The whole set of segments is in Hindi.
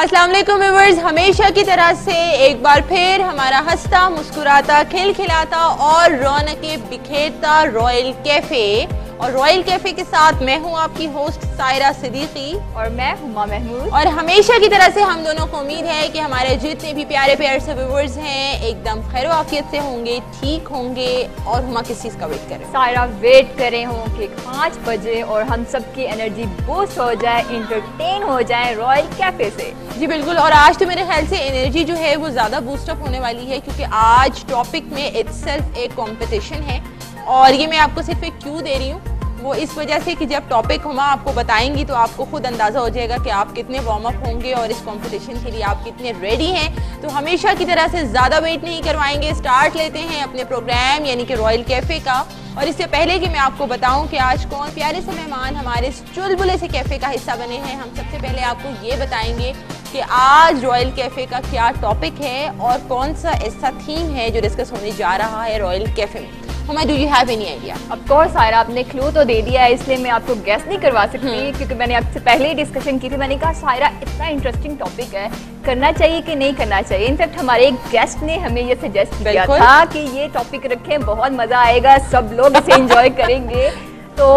अस्सलाम वालेकुम व्यूअर्स, हमेशा की तरह से एक बार फिर हमारा हंसता मुस्कुराता खिलखिलाता और रौनकें बिखेरता रॉयल कैफे और रॉयल कैफे के साथ मैं हूं आपकी होस्ट सायरा सिद्दीकी और मैं हुमा महमूद। और हमेशा की तरह से हम दोनों को उम्मीद है कि हमारे जितने भी प्यारे प्यारे से व्यूअर्स हैं एकदम खैर आफियत से होंगे, ठीक होंगे। और हुमा किस चीज़ का वेट करें? सायरा वेट कर रहे हों कि 5 बजे और हम सबकी एनर्जी बूस्ट हो जाए, इंटरटेन हो जाए रॉयल कैफे से। जी बिल्कुल। और आज तो मेरे ख्याल से एनर्जी जो है वो ज़्यादा बूस्टअप होने वाली है क्योंकि आज टॉपिक में इटसेल्फ एक कॉम्पिटिशन है। और ये मैं आपको सिर्फ एक क्यों दे रही हूँ, वो इस वजह से कि जब टॉपिक हुमा आपको बताएंगी तो आपको खुद अंदाज़ा हो जाएगा कि आप कितने वार्म अप होंगे और इस कंपटीशन के लिए आप कितने रेडी हैं। तो हमेशा की तरह से ज़्यादा वेट नहीं करवाएंगे, स्टार्ट लेते हैं अपने प्रोग्राम यानी कि रॉयल कैफ़े का। और इससे पहले कि मैं आपको बताऊं कि आज कौन प्यारे से मेहमान हमारे इस चुलबुले से कैफ़े का हिस्सा बने हैं, हम सबसे पहले आपको ये बताएंगे कि आज रॉयल कैफ़े का क्या टॉपिक है और कौन सा ऐसा थीम है जो डिस्कस होने जा रहा है रॉयल कैफ़े में। Huma, do you have any idea? Of course Saira, आपने क्लू तो दे दिया है इसलिए मैं आपको गेस नहीं करवा सकती क्योंकि मैंने आपसे पहले ही डिस्कशन की थी। मैंने कहा सायरा इतना इंटरेस्टिंग टॉपिक है, करना चाहिए कि नहीं करना चाहिए। इनफैक्ट हमारे एक गेस्ट ने हमें ये सजेस्ट किया था कि ये टॉपिक रखें, बहुत मज़ा आएगा, सब लोग इसे एंजॉय करेंगे। तो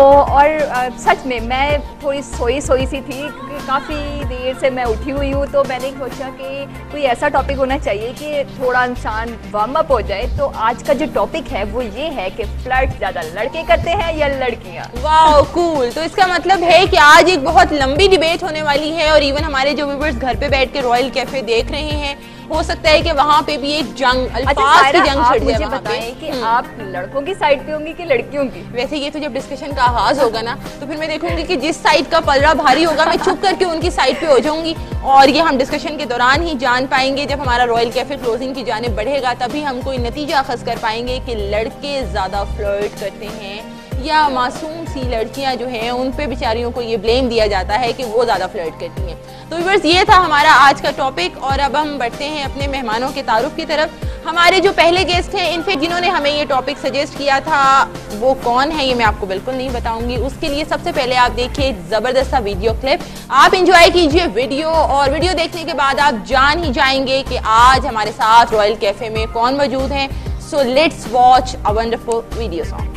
और सच में मैं थोड़ी सोई सी थी क्योंकि काफ़ी देर से मैं उठी हुई हूँ। तो मैंने सोचा कि कोई ऐसा टॉपिक होना चाहिए कि थोड़ा इंसान वार्म अप हो जाए। तो आज का जो टॉपिक है वो ये है कि फ्लर्ट ज़्यादा लड़के करते हैं या लड़कियाँ। वाह कूल। तो इसका मतलब है कि आज एक बहुत लंबी डिबेट होने वाली है और इवन हमारे जो व्यूअर्स घर पे बैठ के रॉयल कैफे देख रहे हैं हो सकता है कि वहाँ पे भी एक जंग अल्फाज की जंग छिड़ जाए। वहाँ पे कि आप लड़कों की साइड पे होंगी कि लड़कियों की? वैसे ये तो जब डिस्कशन का आगाज होगा ना तो फिर मैं देखूंगी कि जिस साइड का पलड़ा भारी होगा मैं चुप करके उनकी साइड पे हो जाऊंगी। और ये हम डिस्कशन के दौरान ही जान पाएंगे, जब हमारा रॉयल कैफे क्लोजिंग की जानिब बढ़ेगा तभी हम कोई नतीजा अखज़ कर पाएंगे कि लड़के ज़्यादा फ्लर्ट करते हैं या मासूम सी लड़कियां जो हैं उन पे बेचारियों को ये ब्लेम दिया जाता है कि वो ज़्यादा फ्लर्ट करती हैं। तो व्यूअर्स, ये था हमारा आज का टॉपिक और अब हम बढ़ते हैं अपने मेहमानों के तारुफ की तरफ। हमारे जो पहले गेस्ट हैं, इनफैक्ट जिन्होंने हमें ये टॉपिक सजेस्ट किया था, वो कौन है ये मैं आपको बिल्कुल नहीं बताऊंगी। उसके लिए सबसे पहले आप देखिए ज़बरदस्त सा वीडियो क्लिप, आप इंजॉय कीजिए वीडियो और वीडियो देखने के बाद आप जान ही जाएंगे कि आज हमारे साथ रॉयल कैफे में कौन मौजूद हैं। So let's watch a wonderful video song.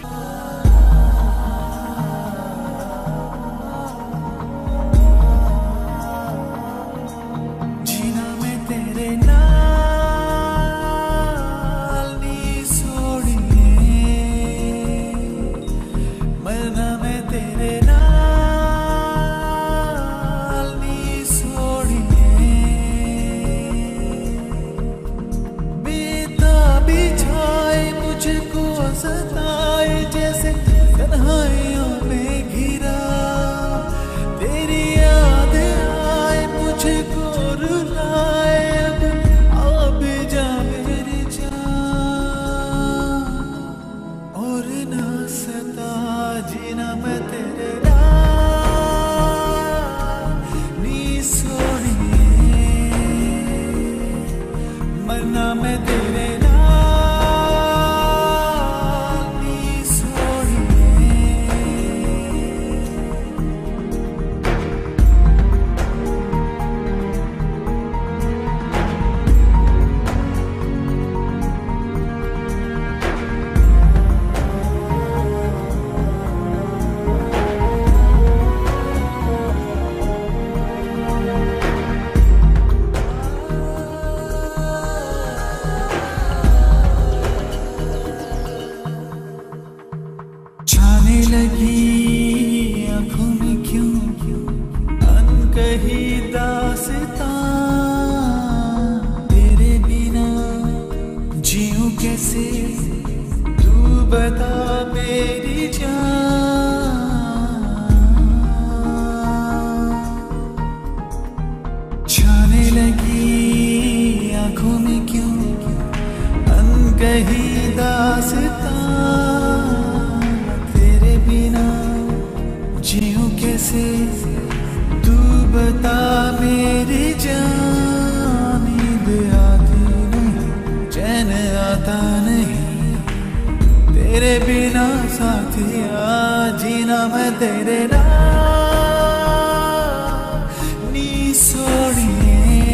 तेरे बिना साथिया जीना मैं तेरे नी सोड़िए।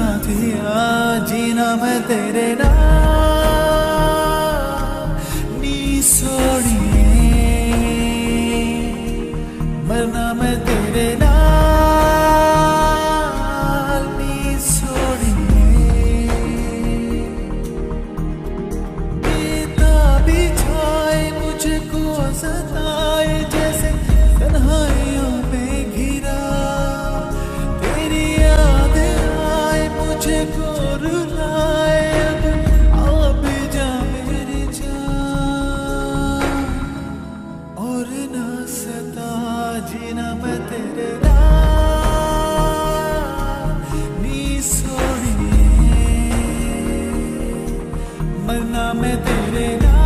साथिया जीना मैं तेरे नाल नी सोनिए मरना मैं तेरे नाल नी सोनिए बेताबी छाए मुझको सताए जैसे तन्हाइयों में घिरा तेरी याद आए मुझको रुलाए अब जा मेरे जान और ना सता जीना मैं तेरे नाल नी सोनिए मरना मैं तेरे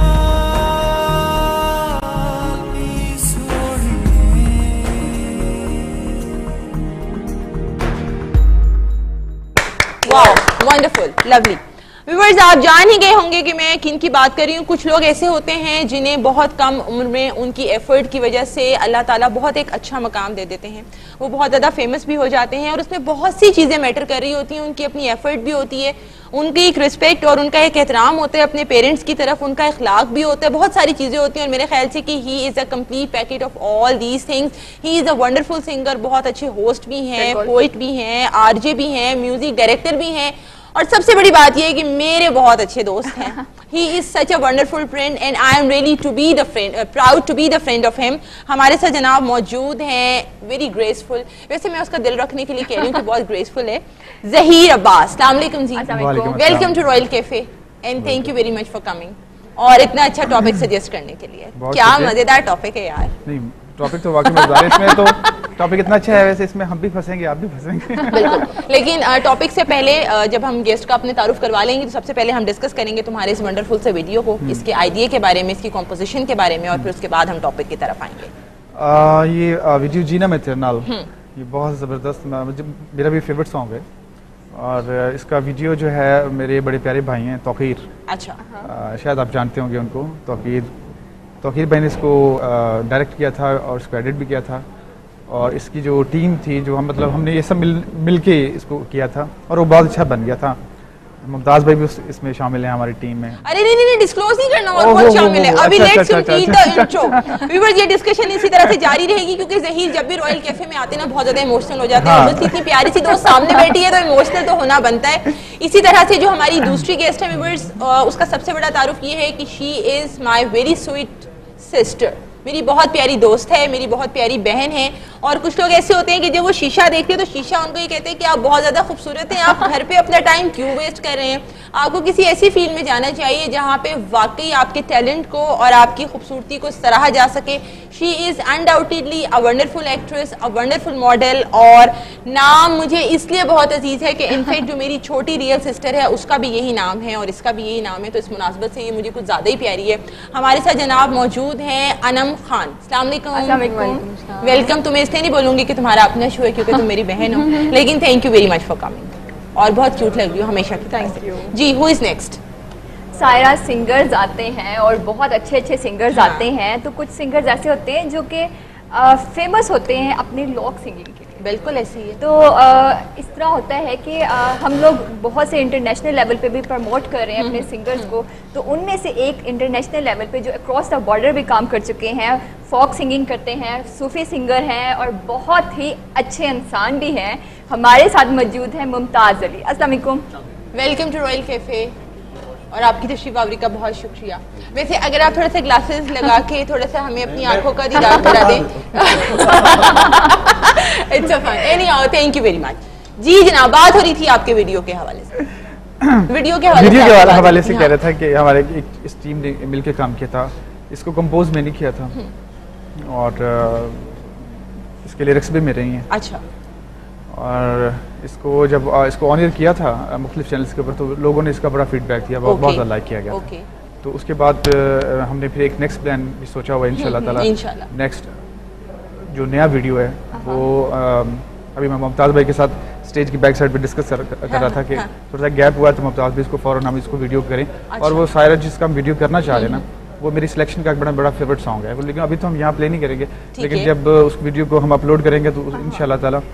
नाल नी सोनिए। Wow, wonderful, lovely. व्यूअर्स, आप जान ही गए होंगे कि मैं किन की बात कर रही हूँ। कुछ लोग ऐसे होते हैं जिन्हें बहुत कम उम्र में उनकी एफर्ट की वजह से अल्लाह ताला बहुत एक अच्छा मकाम दे देते हैं, वो बहुत ज़्यादा फेमस भी हो जाते हैं और उसमें बहुत सी चीज़ें मैटर कर रही होती हैं। उनकी अपनी एफर्ट भी होती है, उनकी एक रिस्पेक्ट और उनका एक एहतराम होता है अपने पेरेंट्स की तरफ, उनका इखलाक भी होता है, बहुत सारी चीज़ें होती हैं। और मेरे ख्याल से कि he is a complete packet of all these things. He is a wonderful singer, बहुत अच्छे होस्ट भी हैं, पोइट भी हैं, आरजे भी हैं, म्यूजिक डायरेक्टर भी हैं और सबसे बड़ी बात यह है कि मेरे बहुत अच्छे दोस्त हैं। He is such a wonderful friend and I am really to be the friend, proud to be the friend of him. हमारे साथ जनाब मौजूद हैं, वेरी ग्रेसफुल। वैसे मैं उसका दिल रखने के लिए कह रही हूँ कि बहुत ग्रेसफुल है। ज़हीर अब्बास, अस्सलाम वालेकुम जी, welcome to royal cafe and thank you very much for coming और इतना अच्छा टॉपिक सजेस्ट करने के लिए। क्या मजेदार टॉपिक है यार। नहीं, टॉपिक तो वाकई मजेदार है। इसमें तो टॉपिक इतना अच्छा है, वैसे इसमें हम भी फंसेंगे, आप भी फंसेंगे। बिल्कुल, लेकिन टॉपिक से पहले जब हम गेस्ट का अपने तारुफ करवा लेंगे तो सबसे पहले हम डिस्कस करेंगे तुम्हारे इस वंडरफुल से वीडियो को, इसके आइडिया के बारे में, इसकी कॉम्पोजिशन के बारे में और फिर उसके बाद हम टॉपिक की तरफ आएंगे। ये वीडियो जीना मैं तेरे नाल, ये बहुत ज़बरदस्त, मेरा भी फेवरेट सॉन्ग है और इसका वीडियो जो है मेरे बड़े प्यारे भाई हैं तौकीर। अच्छा, शायद आप जानते होंगे उनको। तौकीर भाई ने इसको डायरेक्ट किया था और इसको एडिट भी किया था और इसकी जो टीम थी, जो हम मतलब हमने ये सब मिल के इसको किया था और वो बहुत अच्छा बन गया था। मुमताज भाई भी इसमें शामिल हैं हमारी टीम में। अरे नहीं, डिस्क्लोज नहीं करना और कौन शामिल है। अभी let's complete the intro. Viewers, ये डिस्कशन इसी तरह से जारी रहेगी क्योंकि ज़हीर जब भी रॉयल कैफे में आते हैं ना बहुत ज्यादा इमोशनल हो जाते हैं। मुझसे इतनी प्यारी सी दोस्त सामने बैठी है तो इमोशनल तो होना बनता है। इसी तरह से जो हमारी दूसरी गेस्ट है व्यूअर्स, उसका सबसे बड़ा तारुफ ये है कि she is my very sweet sister, मेरी बहुत प्यारी दोस्त है, मेरी बहुत प्यारी बहन है। और कुछ लोग ऐसे होते हैं कि जब वो शीशा देखते हैं तो शीशा उनको ये कहते हैं कि आप बहुत ज़्यादा खूबसूरत हैं, आप घर पे अपना टाइम क्यों वेस्ट कर रहे हैं। आपको किसी ऐसी फील्ड में जाना चाहिए जहाँ पे वाकई आपके टैलेंट को और आपकी खूबसूरती को सराहा जा सके। She is undoubtedly a wonderful actress, a wonderful model और नाम मुझे इसलिए बहुत अजीज़ है कि इनफैक्ट जो मेरी छोटी रियल सिस्टर है उसका भी यही नाम है और इसका भी यही नाम है, तो इस मुनासबत से ये मुझे कुछ ज़्यादा ही प्यारी है। हमारे साथ जनाब मौजूद हैं अनम खान। अस्सलाम वालेकुम। वेलकम। तुम्हें इसलिए नहीं बोलूंगी कि तुम्हारा अपना शो है क्योंकि तुम मेरी बहन हो, लेकिन thank you very much for coming और बहुत क्यूट लग रही हो हमेशा की तरह से। जी, who is next? Saira, singers आते हैं और बहुत अच्छे अच्छे सिंगर्स आते हैं, तो कुछ सिंगर्स ऐसे होते हैं जो कि फेमस होते हैं अपने लॉक सिंगिंग के लिए। बिल्कुल ऐसी है। तो इस तरह होता है कि हम लोग बहुत से इंटरनेशनल लेवल पे भी प्रमोट कर रहे हैं अपने सिंगर्स को, तो उनमें से एक इंटरनेशनल लेवल पे जो अक्रॉस द बॉर्डर भी काम कर चुके हैं, फोक सिंगिंग करते हैं, सूफी सिंगर हैं और बहुत ही अच्छे इंसान भी हैं, हमारे साथ मौजूद हैं मुमताज़ अली। अस्सलाम वालेकुम। वेलकम टू रॉयल कैफे और आपकी तशरीफ आवरी का बहुत शुक्रिया। वैसे अगर आप थोड़ा सा ग्लासेस लगा के थोड़ा सा हमें अपनी आंखों का दीदार करा दें। It's a fun. Anyhow, thank you very much. जी जनाब, बात हो रही थी आपके वीडियो के हवाले से। वीडियो के हवाले से कह रहा था कि हमारे इस टीम ने मिलकर काम किया था, इसको कंपोज मैंने किया था और इसके लिरिक्स भी मेरे ही हैं। अच्छा। और इसको जब इसको ऑन एयर किया था मुख्तलिफ चैनल्स के ऊपर तो लोगों ने इसका बड़ा फीडबैक दिया, बहुत ज़्यादा लाइक किया गया था। तो उसके बाद हमने फिर एक नेक्स्ट प्लान भी सोचा हुआ इंशाल्लाह ताला। नेक्स्ट जो नया वीडियो है वो अभी मैं मुमताज़ भाई के साथ स्टेज की बैक साइड पे डिस्कस कर रहा था कि थोड़ा सा गैप हुआ तो मुमताज़ भाई इसको फ़ौरन हम इसको वीडियो करें। और वो सायरा जिसका हम वीडियो करना चाह रहे हैं ना, वो मेरी सिलेक्शन का एक बड़ा फेवरेट सॉन्ग है, लेकिन अभी तो हम यहाँ प्ले नहीं करेंगे, लेकिन जब उस वीडियो को हम अपलोड करेंगे तो इंशाल्लाह ताला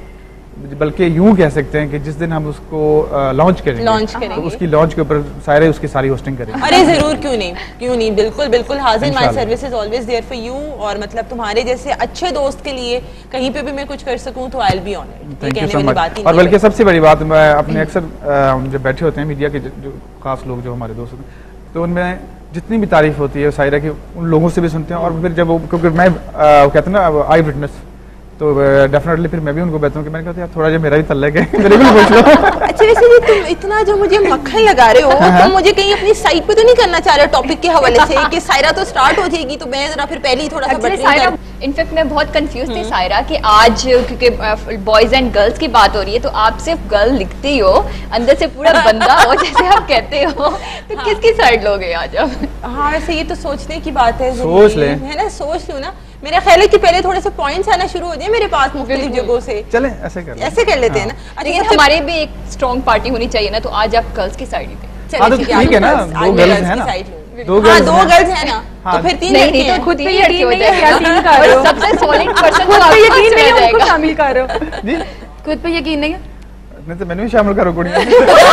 बल्कि यूं कह सकते हैं कि जिस दिन हम उसको लॉन्च करेंगे तो उसकी लॉन्च के ऊपर सारे उसकी सारी होस्टिंग करेंगे। अरे जरूर, क्यों नहीं, बिल्कुल बिल्कुल हाजिर। My service is always there for you. और मतलब तुम्हारे जैसे अच्छे दोस्त के लिए कहीं पे भी मैं कुछ कर सकूं तो आई विल बी ऑनर्ड। ये कहने वाली बात ही नहीं। और बल्कि सबसे बड़ी बात, मैं अपने अक्सर जब बैठे होते हैं मीडिया के जो खास लोग जो हमारे दोस्त होते हैं, तो उनमें जितनी भी तारीफ होती है सायरा की, उन लोगों से भी सुनते हैं। और फिर जब वो, क्योंकि मैं कहते हैं ना आई विटनेस, तो डेफिनेटली फिर मैं भी उनको कहता हूँ कि मैंने कहा यार थोड़ा जो मेरा भी तल्लक है मेरे भी पूछ लो। अच्छा वैसे भी तुम इतना जो मुझे मक्खन लगा रहे हो, तुम मुझे कहीं अपनी साइड पे तो नहीं करना चाह रहे हो टॉपिक के हवाले से कि सायरा तो स्टार्ट हो जाएगी तो मैं जरा फिर पहले ही थोड़ा सा बटरिंग कर। इनफैक्ट मैं बहुत कंफ्यूज थी सायरा कि आज क्योंकि बॉयज एंड गर्ल्स की बात हो रही है तो आप सिर्फ गर्ल लिखते ही हो, अंदर से पूरा बंदा हो जैसे आप कहते हो, तो किसकी साइड लोगे आज आप? हाँ वैसे ये तो सोचने की बात है, सोच ले, है ना, सोच लो ना। मेरा ख्याल है कि पहले थोड़े से पॉइंट्स आना शुरू हो जाए मेरे पास मुख्तलिफ जगहों से। चले ऐसे कर लेते हैं ना। लेकिन हमारे भी एक स्ट्रॉन्ग पार्टी होनी चाहिए ना, तो आज आप गर्ल्स की साइड ही थे। ठीक है ना, दो गर्ल्स हैं ना, दो गर्ल्स हैं ना, तो फिर तीन नहीं तो खुद पे यकीन नहीं है क्या तीन कर रहे हो? सबसे सॉलिड पर्सन खुद पे यकीन नहीं है, उनको शामिल कर रहे हो जी? खुद पे यकीन नहीं है नहीं तो मैंने भी शामिल करो कुड़ियां।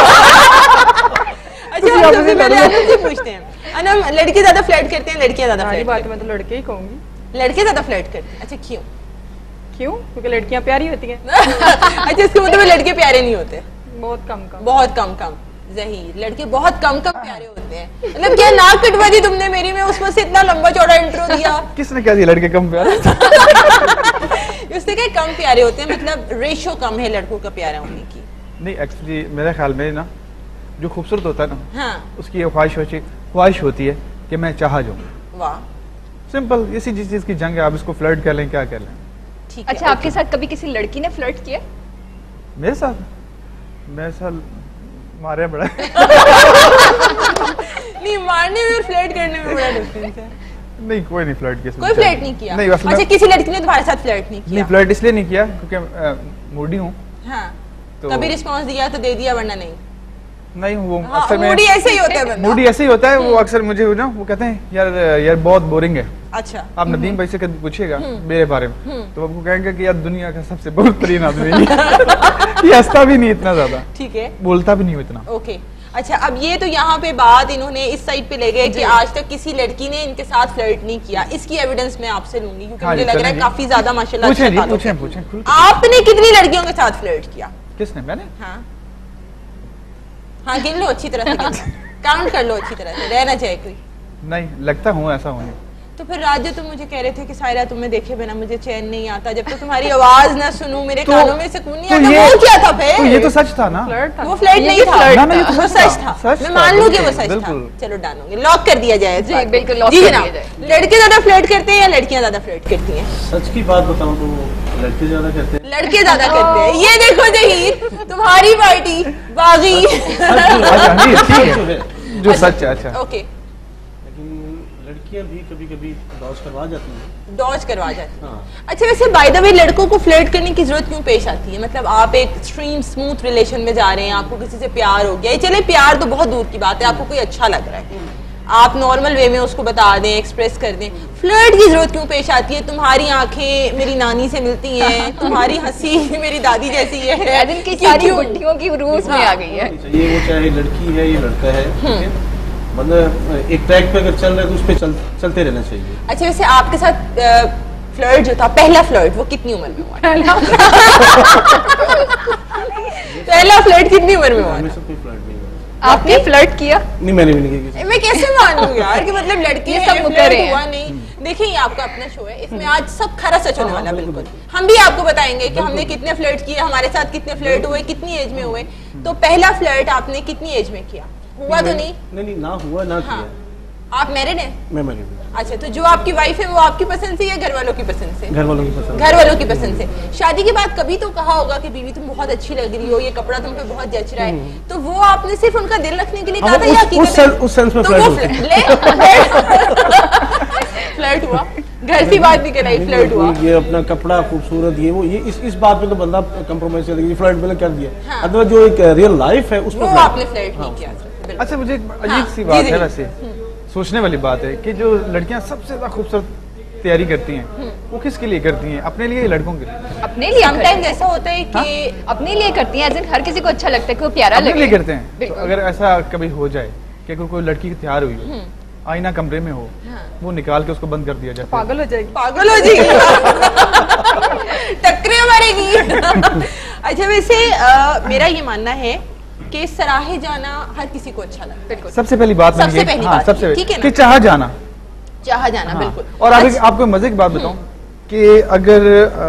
अच्छा सबसे पहले आपसे पूछते हैं, अनम लड़के ज्यादा फ्लर्ट करते हैं लड़कियां ज्यादा फ्लर्ट? बात मैं तो लड़के ही कहूंगी, लड़के ज्यादा फ्लर्ट करते हैं। अच्छा क्यों? क्योंकि लड़कियां प्यारी होती हैं। अच्छा इसके मतलब लड़के प्यारे नहीं होते? बहुत कम ज़हीर, लड़के बहुत कम प्यारे होते हैं। मतलब क्या नाक कटवा दी तुमने मेरी में, उसमें से इतना लंबा चौड़ा इंट्रो दिया। किसने क्या दिया लड़के कम प्यारे? उससे क्या कम प्यारे होते हैं, मतलब रेशो कम है लड़कों का प्यारा होने की। नहीं एक्चुअली मेरे ख्याल में ना जो खूबसूरत होता है ना, हाँ, उसकी ये ख्वाहिश होती है कि मैं चाहा जाऊँ। वाह, सिंपल, इसी चीज की जंग है, आप इसको फ्लर्ट कर लें क्या कर लें। ठीक है। अच्छा आपके साथ कभी किसी लड़की ने फ्लर्ट किया? मेरे साथ मारे बड़ा। नहीं, मारने में और फ्लर्ट करने में बड़ा डिफरेंस है। नहीं कोई नहीं फ्लर्ट किया, कोई फ्लर्ट नहीं किया? नहीं, अच्छा किसी लड़की ने तुम्हारे साथ फ्लर्ट नहीं किया? नहीं फ्लर्ट इसलिए नहीं किया क्योंकि मूडी हूँ। हाँ, तो कभी रिस्पांस दिया तो दे दिया, वरना नहीं? नहीं वो हाँ, अक्सर मूडी ऐसे ही होता है बंदा। मूडी ऐसे ही होता है, वो अक्सर मुझे ना वो कहते हैं यार बहुत बोरिंग है। अच्छा, आप नदीम भाई से कभी पूछिएगा मेरे बारे में तो आपको कहेंगे कि यार दुनिया का सबसे बेहतरीन आदमी ये हंसता भी नहीं इतना ज्यादा, ठीक है, बोलता भी नहीं हो इतना। ओके अच्छा, अब ये तो यहाँ पे बात इन्होंने इस साइड पे ले गए कि आज तक किसी लड़की ने इनके साथ फ्लर्ट नहीं किया। इसकी एविडेंस मैं आपसे लूंगी क्योंकि मुझे लग रहा है काफी ज्यादा माशाल्लाह। पूछें। आपने कितनी लड़कियों के साथ फ्लर्ट किया? किसने? मैंने? हाँ गिन लो अच्छी तरह से, काउंट कर लो अच्छी तरह से, रहना चाहे कोई। नहीं लगता हूँ ऐसा होने। तो फिर राज जो तुम मुझे कह रहे थे कि सायरा तुम्हें देखे बिना मुझे चैन नहीं आता, जब तक तुम्हारी आवाज ना सुनूं मेरे कानों में सुकून नहीं आता, वो क्या था फिर? तो ये तो सच था ना, वो फ्लर्ट नहीं था, वो सच था। मैं मान लूं कि वो सच था। चलो डालूंगे, लॉक कर दिया जाए। जी बिल्कुल लॉक कर दिया जाए। लड़के ज्यादा फ्लर्ट करते हैं या लड़कियां ज्यादा फ्लर्ट करती हैं? सच की बात बताऊं तो लड़के ज्यादा करते हैं। लड़के ज्यादा करते हैं। ये देखो ज़हीर, तुम्हारी पार्टी बागी। जो सच है। अच्छा ओके, लड़कियां भी कभी कभी डॉज करवा जाती हैं। अच्छा वैसे बाय द वे लड़कों को फ्लर्ट करने की जरूरत क्यों पेश आती है? मतलब आप एक स्ट्रीम स्मूथ रिलेशन में जा रहे हैं, आपको किसी से प्यार हो गया, चले प्यार तो बहुत दूर की बात है, आपको कोई अच्छा लग रहा है, आप नॉर्मल वे में उसको बता दें, एक्सप्रेस कर दें, फ्लर्ट की जरूरत क्यों पेश आती है? तुम्हारी आंखें मेरी नानी से मिलती हैं, तुम्हारी हंसी मेरी दादी जैसी है, की सारी बुढ़ियों की रूस में आ गई है। ये वो चाहे लड़की है या लड़का है, मतलब एक ट्रैक पे अगर चल रहा है तो उस पे चलते रहना चाहिए। अच्छा वैसे आपके साथ फ्लर्ट जो था, पहला फ्लर्ट, वो कितनी उम्र में हुआ? पहला फ्लर्ट कितनी उम्र में हुआ? कोई फ्लर्ट नहीं हुआ। आपने फ्लर्ट किया? नहीं मैंने भी नहीं किया। मैं कैसे मानूं यार कि मतलब लड़के सब फ्लर्ट हुआ नहीं। देखिए ये आपका अपना शो है, इसमें आज सब खरा सच होने वाला। बिल्कुल हम भी आपको बताएंगे कि हमने कितने फ्लर्ट किए, हमारे साथ कितने फ्लर्ट हुए, कितनी एज में हुए। तो पहला फ्लर्ट आपने कितनी एज में किया? हुआ तो नहीं ना हुआ ना किया। आप मैरिड हैं? मैं मैरिड हूं। अच्छा, तो जो आपकी वाइफ है वो आपकी पसंद से या घर वालों की पसंद से? घर वालों की पसंद। घर वालों की पसंद से। शादी के बाद कभी तो कहा होगा कि बीवी तुम बहुत अच्छी लग रही हो, ये कपड़ा तुम पे बहुत जच रहा है, तो वो आपने सिर्फ उनका दिल रखने के लिए कहा था या उस सेंस में फ्लर्ट हुआ? घर की बात नहीं कराई, फ्लर्ट हुआ। ये अपना कपड़ा खूबसूरत, ये वो, ये इस बात पे तो बंदा कॉम्प्रोमाइज कर देगा, फ्लर्ट में कर दिया। अदरवाइज जो एक रियल लाइफ है उस पर आपने फ्लर्ट नहीं किया। अच्छा मुझे एक अजीब सी बात है, वैसे सोचने वाली बात है कि जो लड़कियां सबसे ज्यादा खूबसूरत तैयारी करती हैं वो किसके लिए करती हैं? अपने लिए, लड़कों के लिए? अपने लिए समटाइम्स ऐसा होता है कि अपने लिए करती हैं, हर किसी को अच्छा लगता है कि वो प्यारा अपने लगे। लिए करते हैं। तो अगर ऐसा कभी हो जाए कि अगर कोई लड़की तैयार हुई हो, आईना कमरे में हो, वो निकाल के उसको बंद कर दिया जाए, पागल हो जाएगी। पागल हो जाएगी, टकरे मारेगी। अच्छा वैसे मेरा ये मानना है कि सराहे जाना हर किसी को अच्छा लगता है। सबसे पहली बात सबसे पहली बात, सबसे ठीक है ना? कि चाह जाना, चाह जाना, बिल्कुल। और आपको मजे की बात बताऊं कि अगर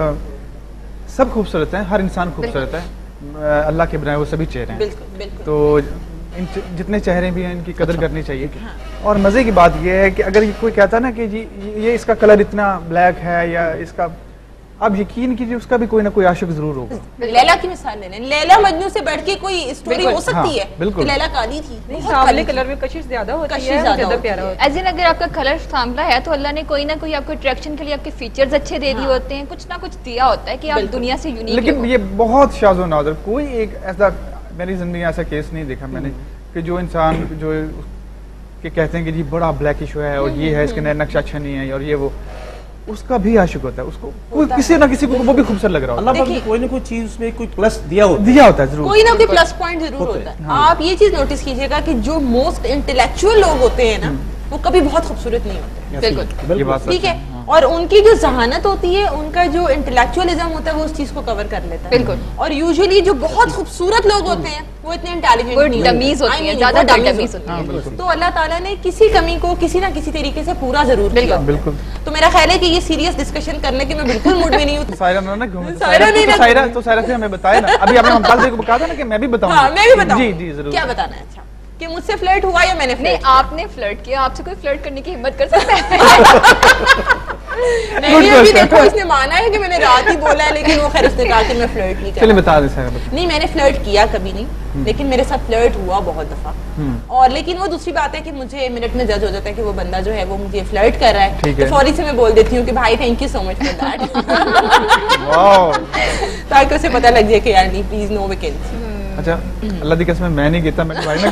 सब खूबसूरत हैं, हर इंसान खूबसूरत है, अल्लाह के बनाए वो सभी चेहरे हैं, बिल्कुल बिल्कुल। तो जितने चेहरे भी हैं इनकी कदर करनी चाहिए। और मजे की बात ये है कि अगर कोई कहता है ना कि जी ये इसका कलर इतना ब्लैक है या इसका, आप यकीन कीजिए उसका भी कोई ना कोई आशिक जरूर होगा। लैला की मिसाल लेने, लैला मजनू से बढ़ के कोई स्टोरी हो सकती है? बिल्कुल। लैला काली थी, सांवले कलर में कशिश ज्यादा होती है, कशिश ज्यादा प्यारा होती होता है। एज इन अगर आपका कलर सांवला है तो अल्लाह ने कोई ना कोई आपको अट्रैक्शन के लिए आपके फीचर्स अच्छे दे दिए होते हैं, कुछ ना कुछ दिया होता है कि आप दुनिया से यूनिक लेकिन ये बहुत शाज़ो नाज़िर, कोई एक ऐसा मेरी जिंदगी में ऐसा केस नहीं देखा मैंने कि जो इंसान जो कि कहते हैं कि जी बड़ा ब्लैकिश है और ये है, इसके नए नक्शा अच्छा नहीं है और ये वो, उसका भी आशिक होता है, उसको कोई किसी ना किसी को वो भी खूबसूरत लग रहा होता अल्लाह पाक ने कोई ना कोई चीज उसमें कोई प्लस दिया होता है। दिया होता है जरूर, कोई ना कोई प्लस पॉइंट जरूर होता है। आप ये चीज नोटिस कीजिएगा कि जो मोस्ट इंटेलेक्चुअल लोग होते हैं ना वो कभी बहुत खूबसूरत नहीं होते। बिल्कुल ये बात सच ठीक है, और उनकी जो जहानत होती है, उनका जो इंटेलेक्चुअलिज्म होता है वो उस चीज को कवर कर लेता है। बिल्कुल। और यूजुअली जो बहुत खूबसूरत लोग होते हैं वो इतने इंटेलिजेंट वो नहीं डमीज होती हैं, ज्यादा डमीज होती हैं। तो अल्लाह ताला ने किसी कमी को किसी ना किसी तरीके से पूरा जरूर किया। बिल्कुल। तो मेरा ख्याल है कि ये सीरियस डिस्कशन करने के मैं बिल्कुल मूड में नहीं हूँ। सायरा ना घूमे, सायरा नहीं ना- सायरा से हमें बताया ना, अभी आपने मुमताज भाई को कहा था ना कि मैं भी बताऊंगा। हाँ मैं भी बताऊँ। जी जी जरूर। क्या बताना है? अच्छा कि मुझसे फ्लर्ट हुआ या मैंने नहीं, फ्लर्ट आपने फ्लर्ट किया, आपसे कोई फ्लर्ट करने की हिम्मत कर सकता है? नहीं, अभी देखो इसने माना है कि मैंने रात ही बोला है, लेकिन वो खैर उसने कहा कि मैं फ्लर्ट नहीं चलिए कर बता दें सायरा, नहीं, मैंने फ्लर्ट किया कभी नहीं, लेकिन मेरे साथ फ्लर्ट हुआ बहुत दफा। और लेकिन वो दूसरी बात है कि मुझे मिनट में जज हो जाता है कि वो बंदा जो है वो मुझे फ्लर्ट कर रहा है, ठीक तो है। फौरी से मैं बोल देती हूँ कि भाई thank you so much for that, wow. ताकि उसे पता लग जाए कि यार नहीं प्लीज नो वैकेंसी। अच्छा अल्लाह की कसम मैं नहीं कहता, मेरे भाई ने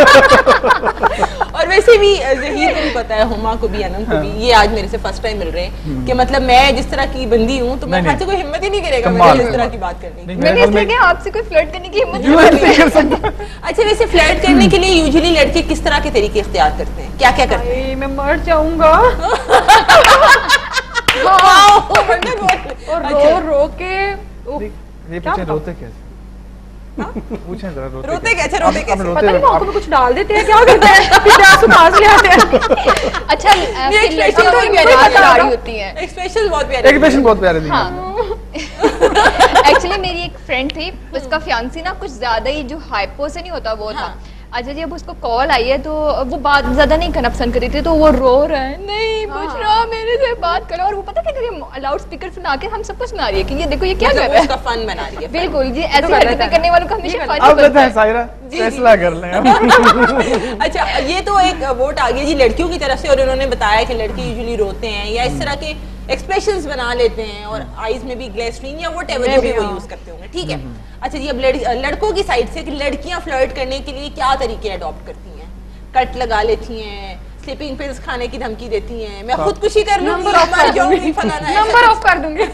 कहा। और वैसे भी ज़हीर को भी पता है, हुमा को भी, अनम को भी, ये आज मेरे से फर्स्ट टाइम मिल रहे हैं कि मतलब मैं जिस तरह की बंदी हूँ तो मेरे हाथ से कोई हिम्मत ही नहीं करेगा कमाल। मुझे इस तरह की बात करने की। नहीं, मैंने मेरे इसलिए ख्याल कहा आपसे कोई फ्लर्ट करने की हिम्मत में नहीं नहीं कर सकता। अच्छा वैसे फ्लर्ट करने के लिए यूजुअली लड़के किस तरह के तरीके इख्तियार करते हैं, क्या क्या करते हैं? भाई, मैं मर जाऊंगा और रो रो के उफ, ये क्या पूछे बताऊं? रोते कैसे? पूछें जरा रोते कैसे? रोते कैसे? पता नहीं आंखों में कुछ डाल देते हैं, क्या करते हैं, फिर आंसू पास ले आते हैं। अच्छा ये फिर expression लड़कियों तो की इनके भी पास आ रही होती हैं। एक्सप्रेशन बहुत प्यारे एक पेशेंट बहुत प्यारे दिए। एक्चुअली मेरी एक फ्रेंड थी, उसका फियांसी ना कुछ ज्यादा ही जो हाइपो से नहीं होता वो था। अच्छा जी अब उसको कॉल आई है तो वो बात ज्यादा नहीं करना पसंद करी थी, तो वो रो रहा है, नहीं बुशरा मेरे से बात करो, और वो पता क्या कर रही है, लाउड स्पीकर सुना के हम सबको सुना रही है कि ये देखो ये क्या कर रहा उसका है। फन बना रही है। बिल्कुल जी, ऐसी हरकतें करने वालों का हमेशा फन अब बनता बताएं है। सायरा, फैसला कर लें अब। अच्छा ये तो एक वोट आ गया जी लड़कियों की तरफ से, और उन्होंने बताया कि लड़के यूजुअली रोते हैं या इस तरह के एक्सप्रेशंस बना लेते हैं और आईज में भी ग्लिसरीन या व्हाटएवर जो भी वो यूज करते होंगे, ठीक है। अच्छा जी अब लड़कों की साइड से कि लड़कियां फ्लर्ट करने के लिए क्या तरीके अडॉप्ट करती हैं? कट लगा लेती हैं, स्लीपिंग पिल्स खाने की धमकी देती हैं, मैं खुदकुशी कर लूंगी, मर जाऊंगी, फलाना नंबर ऑफ कर दूंगी।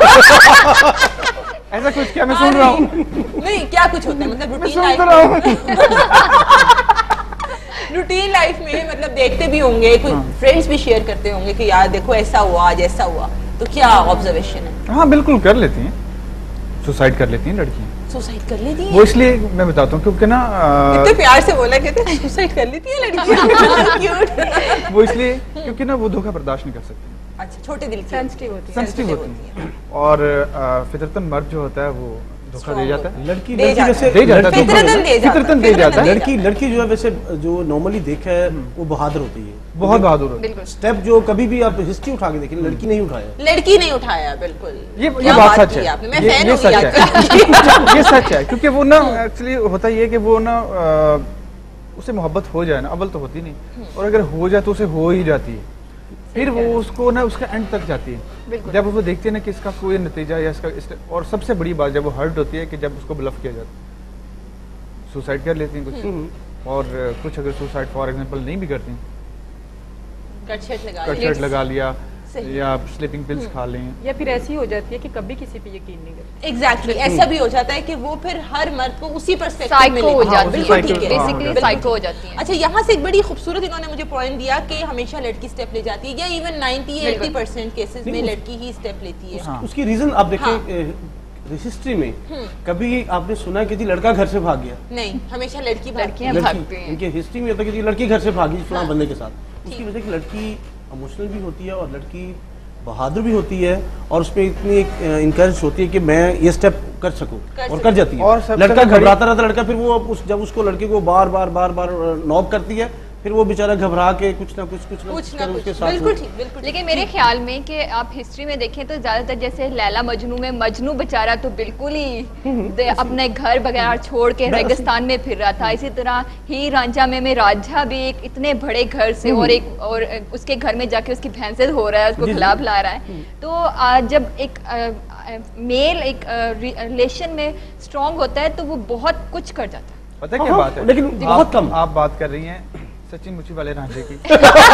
ऐसा कुछ क्या मैं सुन रहा हूँ? नहीं क्या कुछ होता है मतलब मैं रूटीन सुन तो रहा हूँ। रूटीन लाइफ में मतलब देखते भी होंगे, कोई फ्रेंड्स भी शेयर करते होंगे कि यार देखो ऐसा हुआ आज ऐसा हुआ, तो क्या ऑब्जर्वेशन है? हाँ बिल्कुल कर लेती हैं, सुसाइड कर लेती हैं लड़कियाँ। सुसाइड कर लेती है? वो इसलिए मैं बताता हूँ क्योंकि ना इतने प्यार से बोला कहते सुसाइड कर लेती है लड़कियां। क्यूट। वो इसलिए क्योंकि ना वो धोखा बर्दाश्त नहीं कर सकती, अच्छा छोटे दिल की सेंसिटिव होती है। सेंसिटिव होती हैं और फितरतन मर्द जो होता है वो धोखा दे जाता है। लड़की दे लड़की जाता वैसे है। दे जाता है, फितरतन दे जाता है। फितरतन दे जाता है। लड़की जो है वैसे जो नॉर्मली देखा है वो बहादुर होती है, बहुत बहादुर होती बिल्कुल स्टेप जो कभी भी आप हिस्ट्री उठा के देखिए लड़की नहीं उठाया। लड़की नहीं उठाया बिल्कुल। ये क्या बात सच की है, आपने? मैं ये फैन हो सच गई है। आपकी। ये सच है क्योंकि वो ना एक्चुअली होता ये है कि वो ना उसे मोहब्बत हो जाए ना, अव्वल तो होती नहीं, और अगर हो जाए तो उसे हो ही जाती है, फिर वो उसको ना उसका एंड तक जाती है। जब वो देखती है ना कि इसका कोई नतीजा या इसका और सबसे बड़ी बात जब वो हर्ट होती है कि जब उसको ब्लफ किया जाता है, सुसाइड कर लेती हैं कुछ, और कुछ अगर सुसाइड फॉर एग्जांपल नहीं भी करती, कट शर्ट लगा कट लिया। शर्ट लगा लिया, सही। या आप स्लीपिंग पिल्स खा लें। या फिर ऐसी हो जाती है कि कभी किसी पे यकीन नहीं करते। एग्जैक्टली ऐसा भी हो जाता है कि वो फिर हर मर्द को उसी पर्सपेक्टिव में साइको हो लेता है। जाती है, बिल्कुल ठीक है, बेसिकली साइको हो जाती है। अच्छा, यहाँ से एक बड़ी खूबसूरत इन्होंने मुझे पॉइंट दिया कि हमेशा लड़की स्टेप ले जाती है, या इवन 90-80% केसेस में लड़की ही स्टेप लेती है। उसकी रीजन आप देखें हिस्ट्री में कभी आपने सुना कि जी लड़का घर से भाग गया? नहीं, हमेशा लड़की लड़कियां भागती हैं। इनके हिस्ट्री में होता है कि जी लड़की घर से भागी फलां बंदे के साथ। उसकी वजह कि लड़की इमोशनल भी होती है और लड़की बहादुर भी होती है और उसमें इतनी इंकरेज होती है कि मैं ये स्टेप कर सकूं और कर जाती है। और लड़का घबराता रहता, लड़का फिर वो जब उसको लड़के को बार बार नॉक करती है, फिर वो बेचारा घबरा के कुछ ना कुछ उसके साथ। बिल्कुल ठीक। लेकिन मेरे ख्याल में कि आप हिस्ट्री में देखें तो ज्यादातर जैसे लैला मजनू में मजनू बेचारा तो बिल्कुल ही अपने घर वगैरह छोड़ के रेगिस्तान में फिर रहा था। इसी तरह ही रांझा में राजा भी एक इतने बड़े घर से और उसके घर में जाके उसकी भैंसे हो रहा है, उसको खिला पिला रहा है। तो जब एक मेल एक रिलेशन में स्ट्रांग होता है तो वो बहुत कुछ कर जाता है। पता है क्या बात है, लेकिन बहुत कम। आप बात कर रही हैं सच्ची मुच्ची वाले रांझे की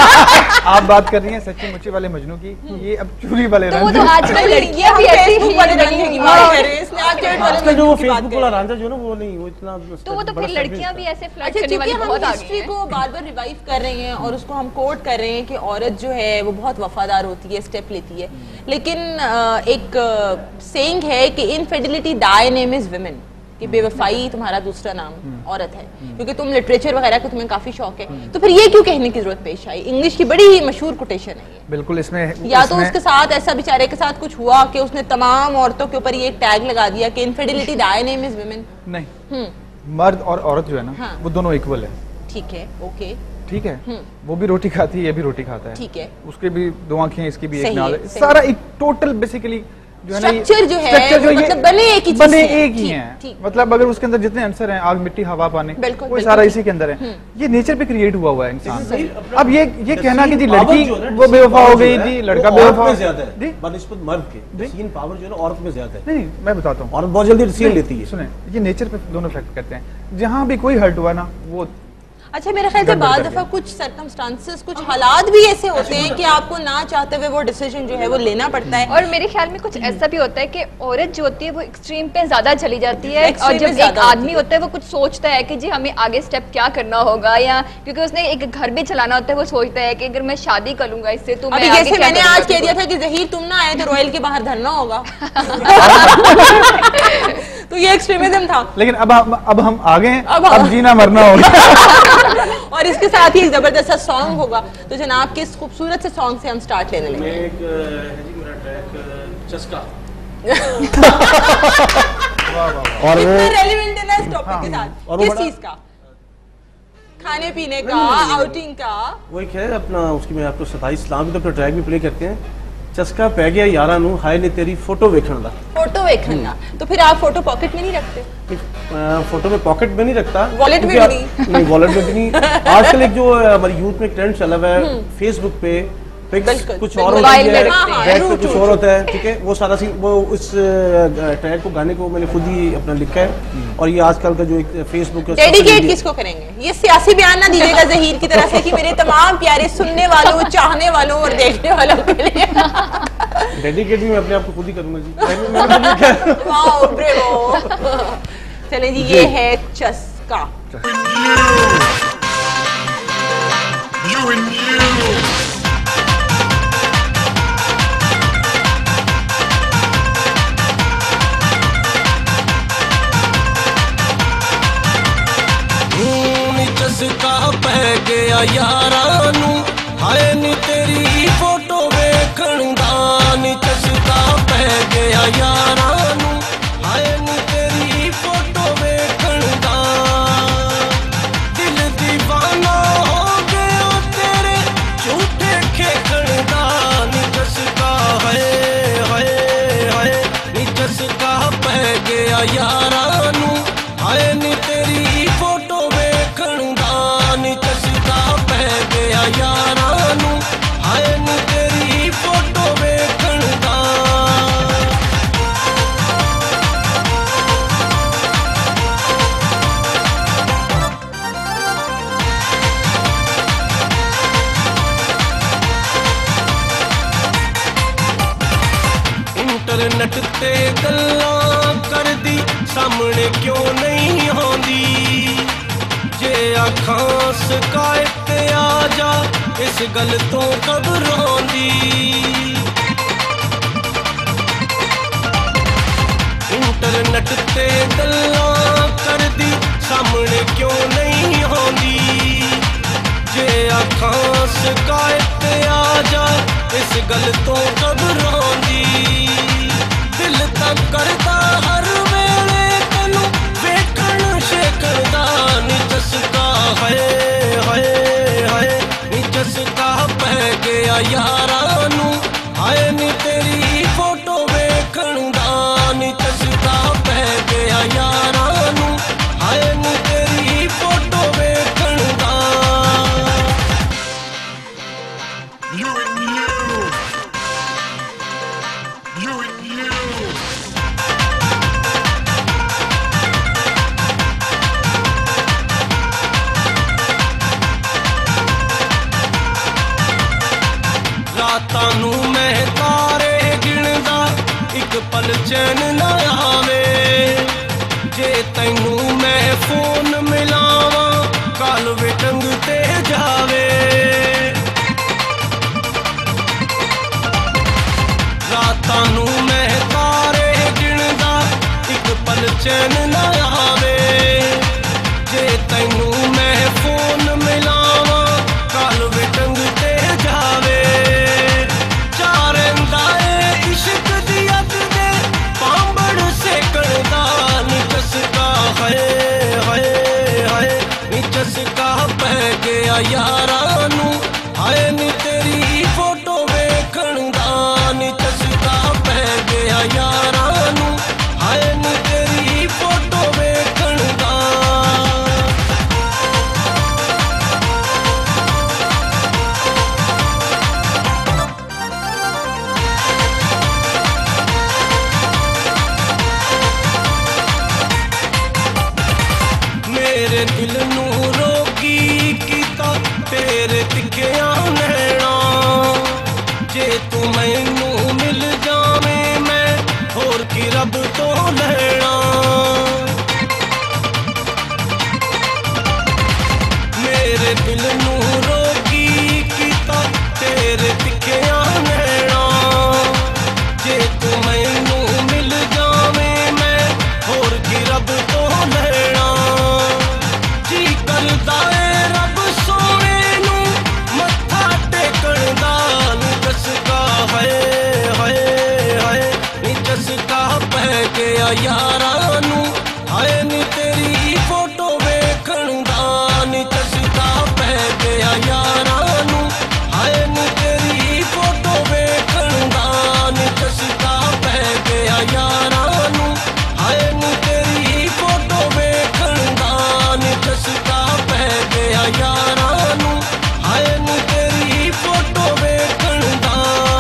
आप बात कर रही हैं सच्ची मुच्ची वाले मजनू की, ये अब चूड़ी वाले तो वो रांझे। तो आजकल लड़कियां भी ऐसी ही वाले रंगे की बात कर रहे हैं, इसमें आजकल जो फेसबुक वाला रांझा जो ना वो नहीं, वो इतना तो वो तो फिर लड़कियां भी ऐसे फ्लर्ट अच्छा, करने वाली क्योंकि बहुत हम आ गई हिस्ट्री हैं। को बार बार रिवाइव कर रहे हैं और उसको हम कोट कर रहे हैं कि औरत जो है वो बहुत वफादार होती है, स्टेप लेती है। लेकिन एक सेइंग है कि infidelity thy name is women, कि बेवफाई तुम्हारा दूसरा नाम औरत है। क्योंकि तुम लिटरेचर वगैरह का तुम्हें काफी शौक है, तो फिर ये क्यों कहने की जरूरत पेश आई? इंग्लिश की बड़ी ही मशहूर कोटेशन है ये। बिल्कुल, इसमें या तो उसके साथ ऐसा बेचारे के साथ कुछ हुआ कि उसने तमाम औरतों के ऊपर ये एक टैग लगा दिया कि infidelity thy name is women. नहीं, मर्द और औरत जो है ना वो दोनों इक्वल है। ठीक है, ओके, ठीक है, वो भी रोटी खाती है, ये भी रोटी खाता है। ठीक है, उसके भी दो आंखें, इसकी भी एक सही नाल है, है। सही सारा एक टोटल बेसिकली जो है ना, स्ट्रक्चर जो है स्ट्रक्चर जो मतलब बने एक ही चीज बने से हैं। एक ही ठीक, हैं। ठीक। मतलब अगर उसके अंदर जितने आंसर हैं, आग मिट्टी हवा पानी, बिल्कुल, वो बिल्कुल सारा ठीक। इसी के अंदर है। ये नेचर पे क्रिएट हुआ है इंसान। सही। अब ये कहना कि जी पावर लड़की जो है ना, वो बेवफा पावर हो जो गई है, जी, वो लड़का औरत बेवफा में ज्यादा है जी। बनिस्बत मर्द के। डिसीजन पावर जो है ना औरत में ज्यादा है। नहीं, मैं बताता हूँ, औरत बहुत जल्दी डिसीजन लेती है। सुने, ये नेचर पे दोनों इफेक्ट करते हैं। जहाँ भी कोई हर्ट हुआ ना, वो अच्छा, मेरे ख्याल से बाद दफा कुछ सर्कमस्टांसेस, कुछ हालात भी ऐसे होते हैं कि आपको ना चाहते हुए वो डिसीजन जो है वो लेना पड़ता है। और मेरे ख्याल में कुछ ऐसा भी होता है कि औरत जो होती है वो एक्सट्रीम पे ज्यादा चली जाती है, Extreme और जब पे एक ज्यादा आदमी होता है वो कुछ सोचता है कि जी हमें आगे स्टेप क्या करना होगा, या क्योंकि उसने एक घर भी चलाना होता है, वो सोचता है कि अगर मैं शादी कर लूंगा इससे तो मैं अभी आगे जैसे क्या मैंने करूंगा। आज कह दिया था कि जहीर तुम ना आए तो रॉयल के बाहर धरना होगा तो ये एक्सट्रीमिज्म था। लेकिन अब हम आ गए हैं, अब अब जीना मरना होगा। और इसके साथ ही एक जबरदस्त सा सॉन्ग होगा। तो जनाब के इस खूबसूरत से सॉन्ग से हम स्टार्ट लेने मैं लगे। एक मेरा ट्रैक चस्का और वो कितना रेलेवेंट है ना इस टॉपिक के साथ। और वो किस बड़ा- चीज का? खाने पीने का, आउटिंग का? वो एक है अपना, उसकी मैं आपको 27 इस्लाम भी तो अपना ट्रैक भी प्ले करते हैं। चस्का पै गया यारा नू, हाय ने तेरी फोटो वेखण दा। फोटो वेखना, तो फिर आप फोटो पॉकेट में नहीं रखते? फोटो में पॉकेट में नहीं रखता, वॉलेट में क्योंकि भी नहीं, वॉलेट में भी नहीं। आजकल एक जो हमारी यूथ में ट्रेंड चला हुआ है, फेसबुक पे पिक्स बिल्कुल, कुछ बिल्कुल। और होती मोबाइल है, में हाँ, हाँ, बैक पे true, कुछ true, और होता है। ठीक है, वो सारा सीन वो इस ट्रैक को, गाने को मैंने खुद ही अपना लिखा है। और ये आजकल का जो एक फेसबुक डेडिकेट किसको करेंगे? ये सियासी बयान ना दीजिएगा जहीर की तरफ से कि मेरे तमाम प्यारे सुनने वालों, चाहने वालों और देखने वालों के लिए। डेडिकेट भी मैं अपने आप को खुद ही करूंगा जी। मैंने खुद लिखा है। Wow, bravo. चलें जी, ये है चस्का। You and you. चस्का पै गया यारा नू, हाय नी तेरी फोटो वेखण दा। नी चस्का पै गया यारा नू, हाय नी तेरी फोटो वेखण दा। दिल दीवाना हो गया तेरे झूठे खेखण दा। नी चस्का है हाय हाय, नी चस्का पै गया यारा नू, हाय नी तेरी फोटो वेखण दा। नी चस्का पै गया यारा नू, हाय नी तेरी फोटो वेखण दा। नट ते गल्लां कर दी सामने क्यों नहीं आंदी जे आखां शिकायत ते आ जा इस गल तो घबरांदी इंटरनेट ते गल्लां कर दी सामने क्यों नहीं आंदी जे आखां शिकायत ते आ जा इस गल तो घबरांदी दिल तक करदा हर वेले तैनू वेखण शेकदा नी चस्का है हाय हाय नी चस्का पै गया यारां नू हाय नी तेरी फोटो वेखण दा नी चस्का पै गया यारां नू हाय नी तेरी फोटो वेखण दा रातां नू मैं तारे गिणदा इक पल चैन ना आवे जे तैनू मैं फोन मिलावां काल वे टंग ते जावे रातां नू मैं तारे गिणदा इक पल चैन ना आवे जे तैनू मैं फोन मिलावां काल वे टंग ते जावे चारंदा ए इश्क दी अग दे पांबड़ सेकणदा नी चस्का है हाय हाय नी चस्का पै गया यारां नू हाय नी तेरी फोटो वेखण दा नी चस्का पै गया यारां नू हाय नी तेरी फोटो वेखण दा मेरे दिल नू रोगी कीता तेरे तिखिया नैना जे तू मैनू मिल जावें मैं होर की रब तो लैना मेरे दिल नू रोगी कीता तेरे तिखिया नैना जे तू मैनू मिल जावें मैं होर की रब तो लैना जी करदा ए रब सोने नू मत्था टेकण दा नी चस्का है हाय हाय नी चस्का पै गया यारां नू हाय नी तेरी फोटो वेखण दा नी चस्का पै गया यारां नू हाय नी तेरी फोटो वेखण दा नी चस्का पै गया यारां नू हाय नी तेरी फोटो वेखण दा नी चस्का पै गया यारां नू हाय नी तेरी फोटो वेखण दा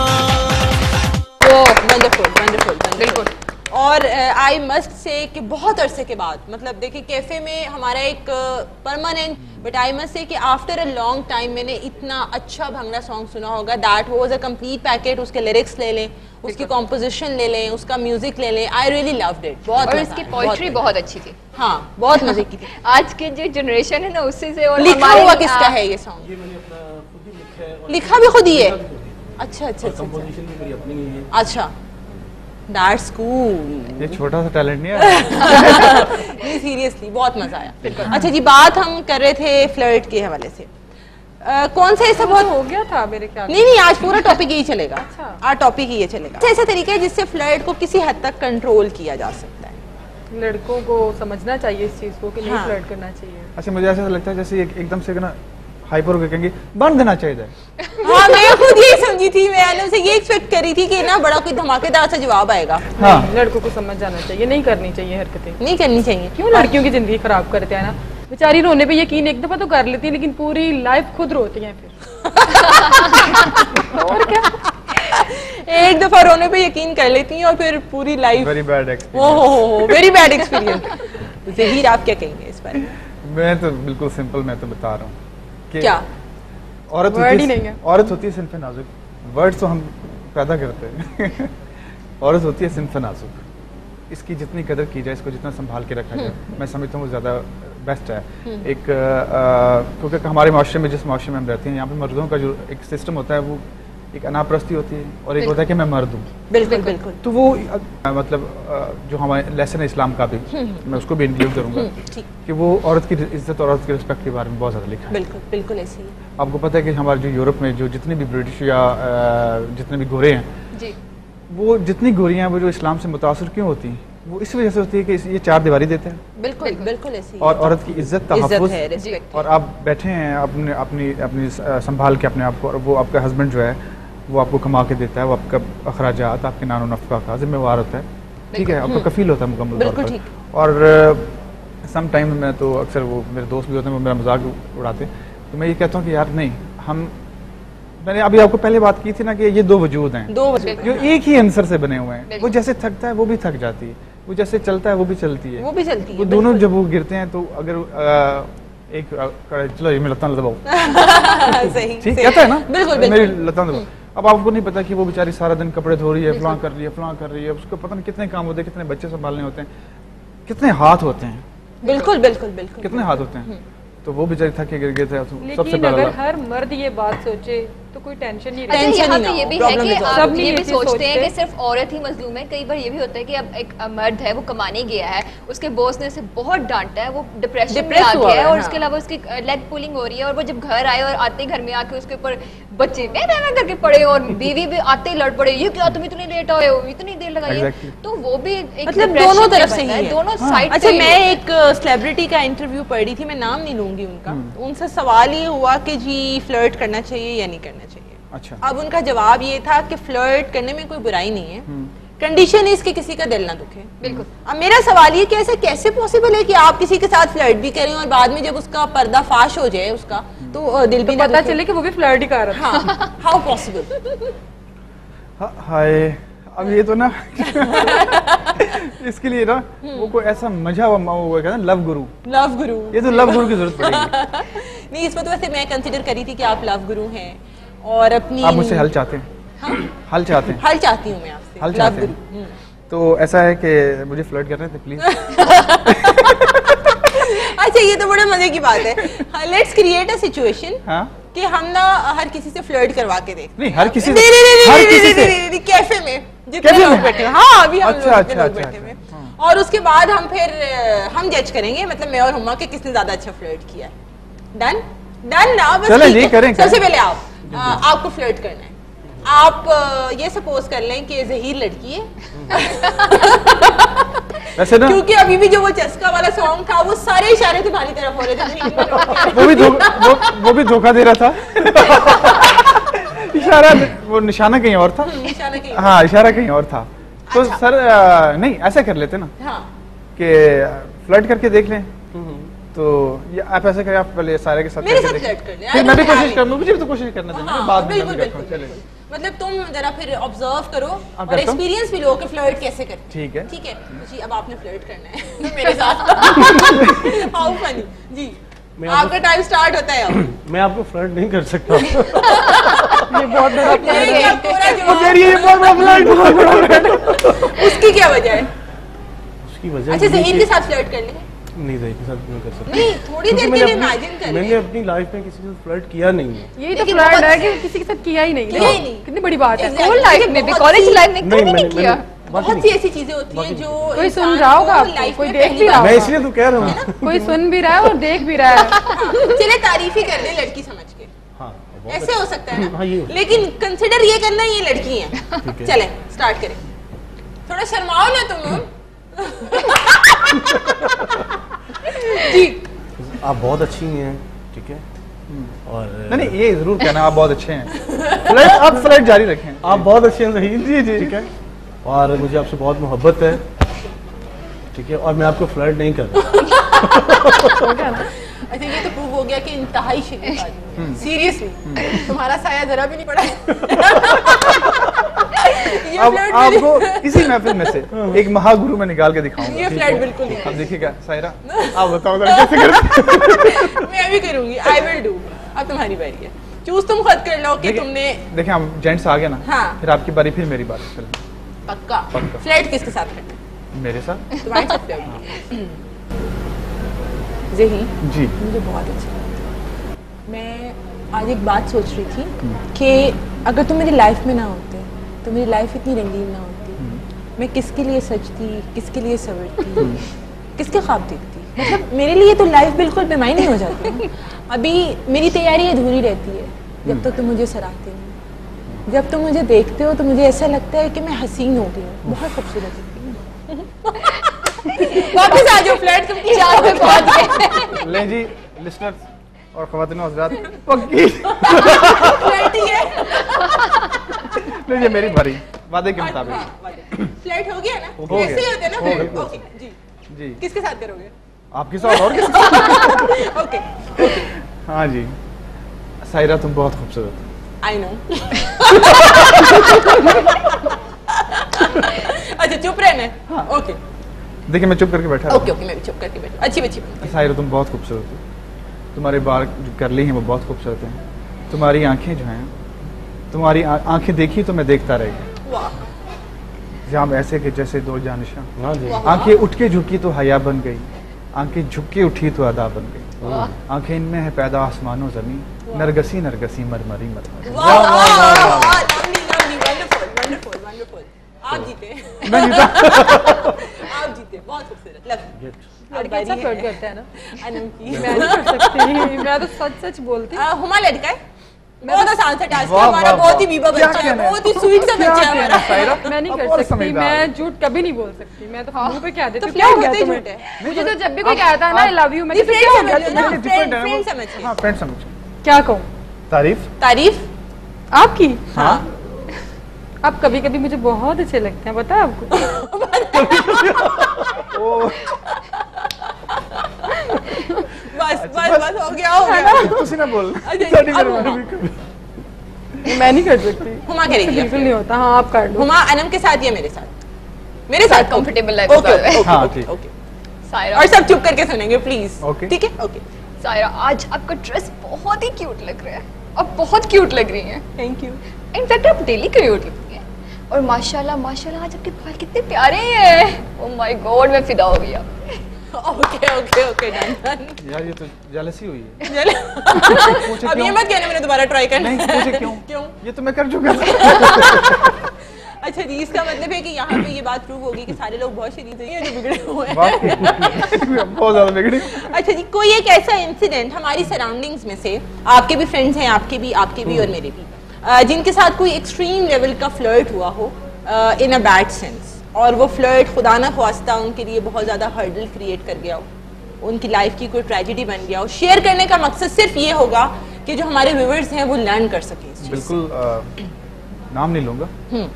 वंडरफुल वंडरफुल बिल्कुल। और आई मस्ट से कि बहुत अरसे के बाद मतलब देखिए कैफे में हमारा एक permanent but I must say कि आफ्टर अ लॉन्ग टाइम मैंने इतना अच्छा भंगड़ा सॉन्ग सुना होगा that was a complete packet उसके लिरिक्स ले लें उसकी कॉम्पोजिशन ले लें उसका म्यूजिक ले लें आई रियली लव्ड इट बहुत और इसकी पोइट्री बहुत अच्छी थी हाँ बहुत मजे की थी। आज की जो जनरेशन है ना उससे से और लिखा हुआ किसका है ये सॉन्ग? ये मैंने अपना खुद ही लिखा है और लिखा भी खुद ही है? अच्छा अच्छा अच्छा कंपोजिशन भी मेरी अपनी ही है। अच्छा दैट्स कूल। ये छोटा सा टैलेंट नहीं है नहीं सीरियसली बहुत मजा आया। अच्छा जी बात हम कर रहे थे फ्लर्ट के हवाले से कौन सा ऐसा बहुत हो गया था मेरे ख्याल नहीं नहीं आज पूरा टॉपिक यही चलेगा। अच्छा। आज टॉपिक ही ये चलेगा। ऐसा तरीका है जिससे फ्लर्ट को किसी हद तक कंट्रोल किया जा सकता है। लड़कों को समझना चाहिए इस चीज को कि नहीं हाँ। फ्लर्ट करना चाहिए। अच्छा मुझे ऐसा लगता है जैसे एकदम से ना हाइपर होकर कहेंगे बंद देना चाहिए। हाँ मैं खुद यही समझी थी मैं आलम से ये एक्सपेक्ट करी थी कि ना बड़ा कोई धमाकेदार सा जवाब आएगा। हाँ लड़कों को समझ जाना चाहिए नहीं करनी चाहिए हरकतें। नहीं करनी चाहिए। क्यों लड़कियों की जिंदगी खराब करते हैं ना बेचारी रोने पे यकीन एक दफा तो कर लेती है लेकिन पूरी लाइफ खुद रोती हैं फिर और क्या एक दफा रोने पे यकीन कर लेती हैं और फिर पूरी लाइफ वेरी बैड हो वेरी बैड एक्सपीरियंस। ज़हीर आप क्या कहेंगे इस बारे में? मैं तो बिल्कुल सिंपल मैं तो बता रहा हूँ कि क्या औरत वर्ड ही नहीं है। औरत होती है सिर्फ नाजुक वर्ड तो हम पैदा करते हैं औरत होती है सिंफ नाजुक, इसकी जितनी कदर की जाए, इसको जितना संभाल के रखा जाए, मैं समझता हूँ वो ज़्यादा बेस्ट है। एक क्योंकि हमारे माशरे में, जिस माशरे में हम रहते हैं, यहाँ पे मर्दों का जो एक सिस्टम होता है वो एक अनापरस्ती होती है और एक होता है कि मैं मर्द हूँ। बिल्कुल बिल्कुल। तो वो मतलब जो हमारे लेसन है इस्लाम का भी, मैं उसको भी इंक्लूड करूँगा कि वो औरत की इज्जत और औरत की रिस्पेक्ट के बारे में बहुत ज़्यादा लिखा है। बिल्कुल बिल्कुल ऐसे ही। आपको पता है कि हमारे जो यूरोप में जो जितने भी ब्रिटिश या जितने भी गोरे हैं जी, वो जितनी गोरियां वो जो इस्लाम से मुतासर क्यों होती हैं, वो इस वजह से होती है कि ये चार दीवारी देते हैं बिल्कुल बिल्कुल ऐसे ही। और औरत की इज्जत तहफ़्फ़ुज़ है, रिस्पेक्ट और आप बैठे हैं अपने अपनी अपनी संभाल के अपने आप को, और वो आपका हस्बैंड जो है वो आपको कमा के देता है, वो आपका अखराजात, आपके नानो नफ़्क़ा का जिम्मेवार होता है, ठीक है, आपका कफील होता है मुकम्मल तौर पर। और सम टाइम में तो अक्सर वो मेरे दोस्त भी होते हैं, वो मेरा मजाक उड़ाते हैं, तो मैं ये कहता हूँ कि यार नहीं, मैंने अभी आपको पहले बात की थी ना कि ये दो वजूद हैं, दो वजूद जो एक ही आंसर से बने हुए हैं। वो जैसे थकता है वो भी थक जाती है, वो जैसे चलता है वो भी चलती है, वो दोनों जब वो गिरते हैं तो अगर एक चलो ये मैं लतान दबाओ ठीक कहता है ना, बिल्कुल मेरी लतान दबाओ। अब आपको नहीं पता कि वो बेचारी सारा दिन कपड़े धो रही है, फलां कर रही है, फलां कर रही है, उसको पता नहीं कितने काम होते हैं, कितने बच्चे संभालने होते हैं, कितने हाथ होते हैं, बिल्कुल बिल्कुल बिल्कुल कितने हाथ होते हैं, तो वो बेचारी थक के गिर गए थे। लेकिन अगर हर मर्द ये बात सोचे तो कोई टेंशन नहीं रहती। अच्छा, यहाँ पे ये भी है कि आप ये भी सोचते हैं कि सिर्फ औरत ही मजलूम है। कई बार ये भी होता है कि अब एक मर्द है, वो कमाने गया है, उसके बॉस ने उसे बहुत डांटा है, वो डिप्रेशन में आ गया है और उसके अलावा उसकी लेग पुलिंग हो रही है, और वो जब घर आए और आते घर में आके उसके ऊपर बच्चे मैं करके पड़े और बीवी भी आते ही लड़ पड़े, ये क्या तुम इतनी लेट आए हो, इतनी देर लगाई है, तो वो भी एक मतलब दोनों तरफ से है, दोनों साइड। अच्छा, मैं एक सेलिब्रिटी का इंटरव्यू पढ़ रही थी, मैं नाम नहीं लूंगी उनका, उनसे सवाल ये हुआ कि जी फ्लर्ट करना चाहिए या नहीं करना चाहिए। अच्छा। अब उनका जवाब ये था कि फ्लर्ट करने में कोई बुराई नहीं है, कंडीशन इज कि किसी का दिल ना दुखे। बिल्कुल। अब मेरा सवाल ये कि ऐसे कैसे पॉसिबल है कि आप किसी के साथ फ्लर्ट भी करें और बाद में जब उसका पर्दाफाश हो जाए उसका तो दिल भी पता चले कि वो भी फ्लर्ट ही कर रहा था। How possible? हाय, अब ये तो ना इसके लिए ना वो कोई ऐसा मजा हुआ कहते हैं लव गुरु, ये तो लव गुरु की जरूरत पड़ेगी। नहीं, इसमें तो वैसे मैं कंसीडर करी थी कि आप लव गुरु हैं और अपनी आप मुझसे हल चाहते हैं। हाँ? हल चाहती हूँ मैं आपसे, हल चाहते हैं। तो ऐसा है कि मुझे फ्लर्ट कर रहे थे प्लीज। अच्छा, ये तो बड़े मजे की बात है। लेट्स क्रिएट अ सिचुएशन कि हम ना हर किसी से फ्लर्ट करवा के देख। नहीं, हर किसी नहीं, कैफे में जितने लोग बैठे हैं। हाँ, अभी हम लोग बैठे हुए, और उसके बाद हम फिर हम जज करेंगे, मतलब मैं और हुमा के किसने ज्यादा अच्छा फ्लर्ट किया है। डन डन ना, बस करें। सबसे पहले आपको फ्लर्ट करना है। आप ये सपोज कर लें कि ज़हीर लड़की है वैसे ना, क्योंकि अभी भी जो वो चस्का वाला सॉन्ग था वो सारे इशारे तुम्हारी तरफ हो रहे थे। वो भी धोखा दे रहा था। इशारा, वो निशाना कहीं और था। हाँ, इशारा कहीं और था। तो सर नहीं, ऐसा कर लेते ना कि फ्लर्ट करके देख लें। तो ये आप ऐसे करें, आप पहले सारे के साथ मेरे साथ फ्लर्ट कर लें, फिर मैं भी कोशिश कर लूँ, मुझे भी तो कोशिश करना चाहिए बाद में। बिल्कुल, मतलब तुम जरा फिर ऑब्जर्व करो और एक्सपीरियंस भी लो कि फ्लर्ट कैसे करते। ठीक है जी। अब आपने फ्लर्ट करना है मेरे साथ। हाउ फनी जी। आपका टाइम स्टार्ट होता है अब। मैं आपको फ्लर्ट नहीं कर सकता। ये बहुत बड़ा फ्लर्ट। उसकी क्या वजह है? उसकी वजह अच्छा, ज़हीर के साथ फ्लर्ट कर लेंगे? नहीं, ज़हीर के साथ नहीं कर सकता। नहीं, थोड़ी देर के लिए इमेजिन कर। मैंने अपनी लाइफ में किसी से फ्लर्ट किया नहीं है। यही तो फ्लर्ट है कि किसी के साथ किया ही नहीं। कितनी बड़ी बात है। स्कूल लाइफ में भी, कॉलेज लाइफ में कभी नहीं किया। बहुत सी ऐसी चीजें होती हैं जो कोई सुन रहा होगा, कोई देख भी रहा होगा। मैं इसलिए तो कह रहा हूँ, कोई सुन भी रहा है और देख भी रहा है। चले तारीफ ही कर ले लड़की समझ के। हाँ, ऐसे हो सकता है ना। लेकिन कंसिडर ये करना ये लड़की है। चले स्टार्ट करें। थोड़ा शर्माओ ना तुम। जी, आप बहुत अच्छी हैं, ठीक है, और नहीं, ये जरूर कहना आप बहुत अच्छे हैं। आप फ्लर्ट जारी रखें। आप बहुत अच्छे हैं ज़हीर जी, ठीक है, और मुझे आपसे बहुत मोहब्बत है, ठीक है, और मैं आपको फ्लर्ट नहीं कर रहा। आई थिंक ये तो प्रूव हो गया कि इंतहाई शरीफ आदमी। सीरियसली तुम्हारा साया जरा भी नहीं पड़ा। अब आपको इसी महफिल में से एक महागुरु में निकाल के दिखाऊंगा। ये फ्लर्ट बिल्कुल नहीं। अब देखिएगा सायरा, आप बताओ कैसे करते। मैं भी करूंगी, आई विल डू। अब तुम्हारी बारी है, चूज तुम खुद कर लो कि तुमने। देखिए, हम जेंट्स आ गए ना, हाँ। फिर आपकी बारी, फिर मेरी बारी। पक्का। फ्लर्ट किसके साथ करते हैं? मेरे साथ। तुम्हारे साथ फ्लर्ट? ज़ही जी मुझे बहुत अच्छा लगता है। मैं आज एक बात सोच रही थी कि अगर तुम मेरी लाइफ में ना होते तो मेरी लाइफ इतनी रंगीन ना होती। मैं किसके लिए सजती, किसके लिए सवरती, किसके ख्वाब देखती। मतलब मेरे लिए तो लाइफ बिल्कुल बेमायने हो जाती है। अभी मेरी तैयारी अधूरी रहती है जब तक तुम मुझे सराहते नहीं। जब तुम मुझे देखते हो तो मुझे ऐसा लगता है कि मैं हसीन हो गई हूँ, बहुत खूबसूरत लगती हूँ। वापस आ जाओ, फ्लर्ट तुम चार पे पहुंच गए। ले जी लिसनर्स और ख़वातीन और हज़रात, पक्की फ्लर्ट ही है। नहीं ये मेरी भरी वादे के मुताबिक। फ्लर्ट हो गया ना? हो गया। ऐसे ही होते हैं ना हो गया। फ्लर्ट। ओके जी जी किसके साथ करोगे? आपके साथ और किसके साथ? ओके हाँ जी सायरा तुम बहुत खूबसूरत हो। I know. अच्छा चुप रहना है। हाँ। ओके देखिए मैं चुप करके बैठा ओके ओके मैं भी चुप करके बैठा। अच्छी बच्ची बनती है। सायरा तुम बहुत खूबसूरत हो। तुम्हारे बाल जो करली हैं वो बहुत खूबसूरत हैं। तुम्हारी आंखें जो हैं, तुम्हारी आंखें देखी तो मैं देखता रह गया। वाह जाम ऐसे के जैसे दो जानिशा। हाँ जी। आंखें उठ के झुकी तो हया बन गई, आंखें झुक के उठी तो अदा बन गई। आंखें इनमें है पैदा आसमानो जमीन, नरगसी नरगसी मरमरी मरमरी। वाह lovely lovely wonderful wonderful wonderful. आप जीते। मैं जीता। आप जीते, बहुत खूबसूरत लवली। लड़के अच्छा फ्लर्ट करते हैं ना। अनम की मैं नहीं कर सकती, मैं तो सच सच बोलती हूँ। हुमा लड़का है, बहुत आसान सा टास्क है वाह, हमारा, वाह, बहुत ही वाह। बीबा क्या बच्चा है, कहना है? बहुत ही स्वीट सा क्या बच्चा है कहना हमारा। है, सायरा? मैं नहीं अब कर और सकती, समझदार। मैं झूठ कभी नहीं बोल सकती। मैं तो मुंह पे कह देती तो हूँ। क्या हो गया फ्लर्ट होते ही तुम्हें? झूठ है। मुझे तो जब भी कोई कहता है ना आई लव यू, मैं कहती हूँ, क्या हो गया फ्रेंड तुम्हें? समझ different है ना फ्रेंड वो। समझिए। हाँ फ्रेंड समझ। क्या कहूँ? तारीफ। तारीफ। आपकी? हाँ आप कभी कभी मुझे बहुत अच्छे लगते हैं, पता है आपको? बस बस बस हो गया। तुसी ना बोल। अच्छा, साडी अब मेहरबानी हुमा। करो। मैं नहीं कर सकती। हुमा करेगी बिल्कुल नहीं होता। हाँ आप कर लो। हुमा अनम के साथ या मेरे साथ? मेरे साथ कंफर्टेबल लाइफ ओके ओके हाँ, ओके ठीक। ओके। सायरा, और सब चुप करके सुनेंगे प्लीज। ओके। ठीक है ओके। सायरा आज आपका ड्रेस बहुत ही क्यूट लग रहा है। आप बहुत क्यूट लग रही हैं। Thank you. इनफैक्ट आप डेली क्यूट लगती हैं। और माशाल्लाह माशाल्लाह आज आपके बाल कितने प्यारे हैं। ओह माय गॉड मैं फिदा हो गई आप। Okay okay okay done done. यार ये तो जेलसी हुई है। चलो अब ये मत कहना मैंने दोबारा ट्राई करना नहीं है। पूछे क्यों? क्यों? ये तो मैं कर चुका था। अच्छा जी इसका मतलब है कि यहाँ पे ये बात प्रूव होगी कि सारे लोग बहुत शरीफ हैं जो बिगड़े हुए हैं। बहुत ज्यादा बिगड़ी। अच्छा जी कोई एक ऐसा इंसिडेंट हमारी सराउंडिंग्स में से, आपके भी फ्रेंड्स हैं, आपके भी और मेरे भी, जिनके साथ कोई एक्सट्रीम लेवल का फ्लर्ट हुआ हो इन अ बैड सेंस, और वो फ्लर्ट खुदा ना ख्वास्ता उनके लिए बहुत ज़्यादा हर्डल क्रिएट कर गया हो, उनकी लाइफ की कोई ट्रेजेडी बन गया हो। शेयर करने का मकसद सिर्फ ये होगा कि जो हमारे व्यूअर्स हैं वो लर्न कर सकें इस चीज़ से। बिल्कुल नाम नहीं लूंगा।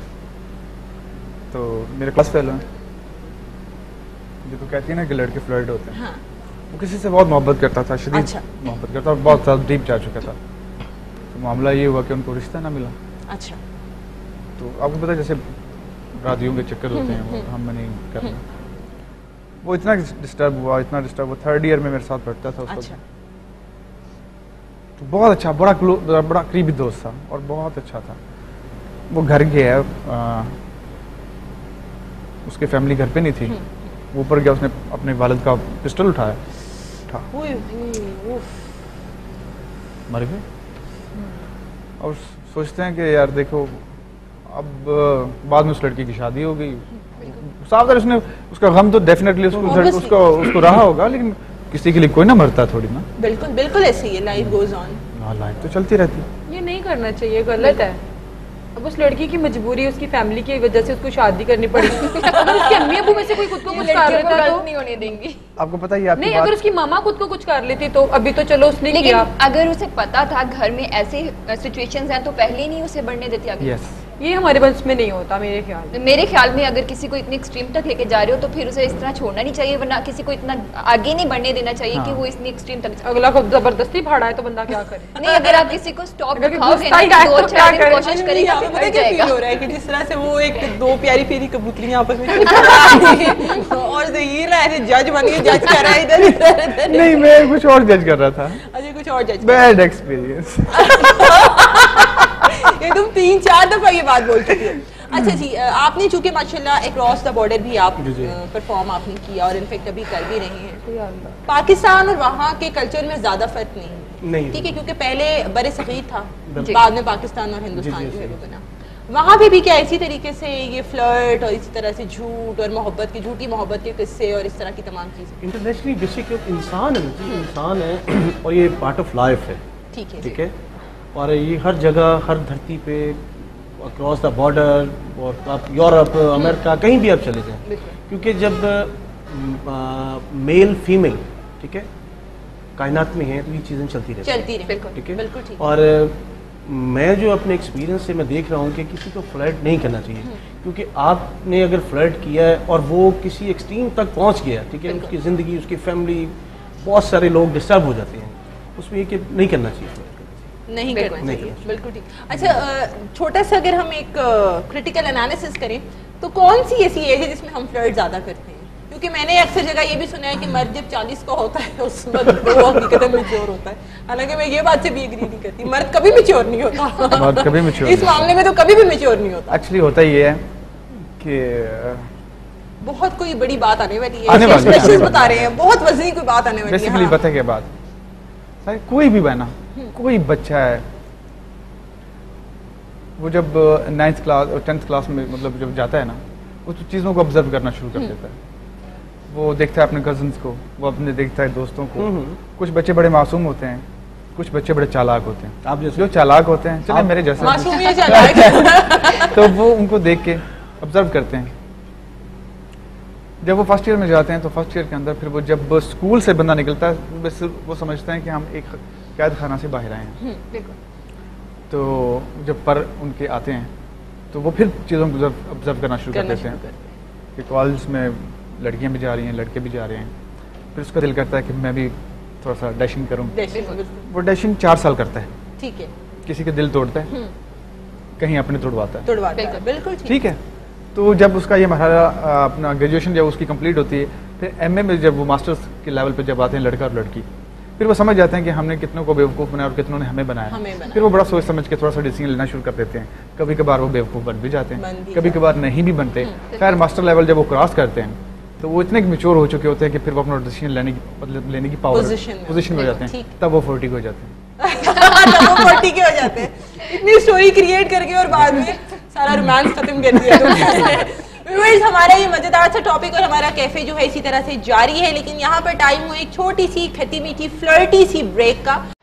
तो मेरे क्लास फेलो हैं जो तो कहती है ना कि लड़के फ्लर्ट होते हैं। हाँ। वो किसी से बहुत मोहब्बत करता था, शदीद अच्छा। मोहब्बत करता और बहुत ज़्यादा डीप जा चुका था। तो मामला ये हुआ कि उनको रिश्ता ना मिला। अच्छा। तो आपको पता है जैसे राधियों के चक्कर होते हैं वो हम नहीं करना। वो इतना डिस्टर्ब हुआ, इतना डिस्टर्ब हुआ। 3rd ईयर में मेरे साथ पढ़ता था उसको। अच्छा। तो बहुत अच्छा, बड़ा करीबी दोस्त था और बहुत अच्छा था। वो घर गया, उसके फैमिली घर पे नहीं थी। वो ऊपर गया, उसने अपने वालिद का पिस्टल उठाया, मर गए। और सोचते हैं कि यार देखो अब बाद में उस लड़की की शादी हो गई। साफ है उसने, उसका गम तो डेफिनेटली उसको रहा होगा, लेकिन किसी के लिए कोई ना मरता थोड़ी ना। बिल्कुल बिल्कुल ऐसे ही है, लाइफ गोज ऑन। लाइफ तो चलती रहती है। ये नहीं करना चाहिए, गलत है। अब उस लड़की की मजबूरी, उसकी फैमिली की वजह से उसको शादी करनी पड़ी। अगर उसकी अम्मी अबू में से कोई खुद को कुछ कर लेता तो नहीं होने देंगी। आपको पता है नहीं, अगर उसकी मामा खुद को कुछ कर लेती तो अभी तो चलो उसने लेकिन किया। अगर उसे पता था घर में ऐसे सिचुएशंस हैं तो पहले ही नहीं उसे बढ़ने देती आगे। यस, ये हमारे वंश में नहीं होता मेरे ख्याल में। मेरे ख्याल में अगर किसी को इतने एक्सट्रीम तक लेके जा रहे हो तो फिर उसे इस तरह छोड़ना नहीं चाहिए, वरना किसी को इतना आगे नहीं बढ़ने देना चाहिए कि वो इतनी एक्सट्रीम तक अगला को जबरदस्ती फाड़ा है तो बंदा क्या करे। नहीं, अगर आप किसी को स्टॉप अगर दिखाओगे गुस्सा ही ना आए तो तो 2-4 क्या दिन करें? कोशिश करेगा फिर पता बढ़ क्या फील जाएगा। हो रहा है कि जिस तरह से वो एक दो प्यारी प्यारी कबूतरियां आपस में और ज़हीर रहा है जज बन के जज कर रहा है इधर इधर। नहीं मैं कुछ और जज कर रहा था। अजय कुछ और जज। Bad experience. ये तुम 3-4 दफा ये बात बोल चुकी हो। अच्छा जी, आपने चूंकि माशाल्लाह अक्रॉस द बॉर्डर भी आप परफॉर्म आपने किया और इनफेक्ट अभी कर भी रहे हैं, पाकिस्तान और वहाँ के कल्चर में ज्यादा फर्क नहीं, ठीक है, क्योंकि पहले बड़े सगीर था, बाद में पाकिस्तान और हिंदुस्तान जो है वो बना। वहाँ पे भी क्या इसी तरीके से ये फ्लर्ट और इसी तरह से झूठ और मोहब्बत की, झूठी मोहब्बत के किस्से और इस तरह की तमाम चीजें? इंटरनेशनली बेसिक इंसान है, इंसान है और ये पार्ट ऑफ लाइफ है, ठीक है, और ये हर जगह, हर धरती पे, अक्रॉस द बॉर्डर, और आप यूरोप, अमेरिका, कहीं भी आप चले जाएं, क्योंकि जब मेल फीमेल, ठीक है, कायनात में है तो ये चीज़ें चलती रहती है, ठीक है। और मैं जो अपने एक्सपीरियंस से मैं देख रहा हूँ कि किसी को फ्लर्ट नहीं करना चाहिए, क्योंकि आपने अगर फ्लर्ट किया है और वो किसी एक्सट्रीम तक पहुँच गया, ठीक है, उसकी ज़िंदगी, उसकी फैमिली, बहुत सारे लोग डिस्टर्ब हो जाते हैं, उसमें ये कि नहीं करना चाहिए, नहीं करना चाहिए, बिल्कुल ठीक। अच्छा, छोटा सा अगर हम एक क्रिटिकल एनालिसिस करें तो कौन सी ऐसी एज है जिसमें हम फ्लर्ट ज़्यादा करते हैं? क्योंकि मैंने अक्सर जगह ये भी सुना है कि मर्द जब 40 का होता है उस वक्त वो हकीकत में मैच्योर होता है, हालांकि मैं ये बात से भी एग्री नहीं करती, मर्द कभी मैच्योर नहीं होता, मर्द कभी मैच्योर इस मामले में तो कभी भी मैच्योर नहीं होता। एक्चुअली होता ये है कि बहुत कोई बड़ी बात आने वाली है, स्पेशलिस्ट बता रहे हैं, बहुत वज़नी कोई बात आने वाली है। बेसिकली पता है क्या बात, कोई भी बना, कोई बच्चा है, वो जब 9th क्लास और 10th क्लास में मतलब जब जाता है ना, वो तो चीज़ों को ऑब्जर्व करना शुरू कर देता है, वो देखता है अपने कजन्स को, वो अपने देखता है दोस्तों को। कुछ बच्चे बड़े मासूम होते हैं, कुछ बच्चे बड़े चालाक होते हैं। आप जो चालाक होते हैं, चलिए मेरे जैसे मासूम या चालाक तो वो उनको देख के ऑब्जर्व करते हैं। जब वो फर्स्ट ईयर में जाते हैं तो फर्स्ट ईयर के अंदर फिर वो जब स्कूल से बंदा निकलता है बस वो समझते हैं कि हम एक कैद खाना से बाहर आए हैं। तो जब पर उनके आते हैं तो वो फिर चीज़ों को ऑब्जर्व करना शुरू कर देते हैं कि कॉलेज में लड़कियां भी जा रही हैं, लड़के भी जा रहे हैं, फिर उसका दिल करता है कि मैं भी थोड़ा सा डैशिंग करूं। वो डैशिंग 4 साल करता है, ठीक है, किसी के दिल तोड़ता है, कहीं अपने तोड़वाता है, बिल्कुल ठीक है। तो जब उसका ये मरहला अपना ग्रेजुएशन जब उसकी कंप्लीट होती है, फिर एमए में जब वो मास्टर्स के लेवल पे जब आते हैं लड़का और लड़की, फिर वो समझ जाते हैं कि हमने कितनों को बेवकूफ़ बनाया और कितनों ने हमें बनाया। फिर वो बड़ा सोच समझ के थोड़ा सा डिसीजन लेना शुरू कर देते हैं। कभी कभार वो बेवकूफ़ बन भी जाते हैं, कभी कभार नहीं भी बनते। खैर मास्टर लेवल जब वो क्रॉस करते हैं तो वो इतने मैच्योर हो चुके होते हैं कि फिर वो अपना डिसीजन लेने की पावर पोजीशन में हो जाते हैं, तब वो 40 के हो जाते हैं। तब वो 40 के हो जाते हैं, इतनी स्टोरी क्रिएट करके और बाद में सारा रोमांस खत्म कर दिया तुमने। हमारा ये मजेदार सा टॉपिक और हमारा कैफे जो है इसी तरह से जारी है, लेकिन यहाँ पर टाइम हुआ एक छोटी सी खट्टी मीठी फ्लर्टी सी ब्रेक का।